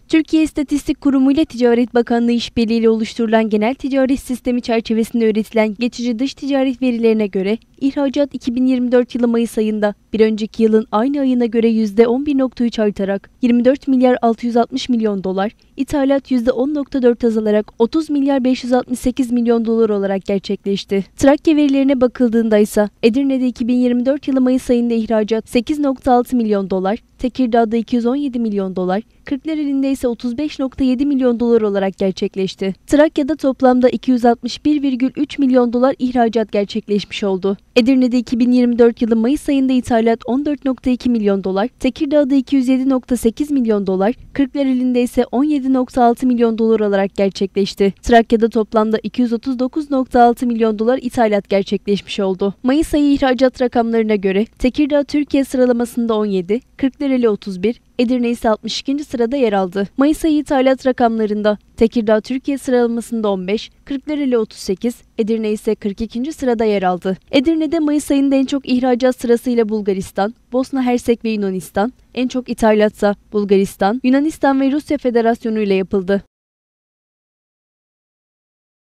Türkiye İstatistik Kurumu ile Ticaret Bakanlığı işbirliğiyle oluşturulan genel ticaret sistemi çerçevesinde üretilen geçici dış ticaret verilerine göre ihracat 2024 yılı Mayıs ayında bir önceki yılın aynı ayına göre %11,3 artarak 24 milyar 660 milyon dolar, ithalat %10,4 azalarak 30 milyar 568 milyon dolar olarak gerçekleşti. Trakya verilerine bakıldığında ise Edirne'de 2024 yılı Mayıs ayında ihracat 8,6 milyon dolar, Tekirdağ'da 217 milyon dolar, Kırklareli'nde ise 35,7 milyon dolar olarak gerçekleşti. Trakya'da toplamda 261,3 milyon dolar ihracat gerçekleşmiş oldu. Edirne'de 2024 yılı Mayıs ayında ithalat 14,2 milyon dolar, Tekirdağ'da 207,8 milyon dolar, Kırklareli'nde ise 17,6 milyon dolar olarak gerçekleşti. Trakya'da toplamda 239,6 milyon dolar ithalat gerçekleşmiş oldu. Mayıs ayı ihracat rakamlarına göre Tekirdağ Türkiye sıralamasında 17, Kırklareli 31, Edirne ise 62. sırada yer aldı. Mayıs ayı ithalat rakamlarında Tekirdağ Türkiye sıralamasında 15, Kırklareli 38, Edirne ise 42. sırada yer aldı. Edirne'de Mayıs ayında en çok ihracat sırasıyla Bulgaristan, Bosna Hersek ve Yunanistan, en çok ithalatsa Bulgaristan, Yunanistan ve Rusya Federasyonu ile yapıldı.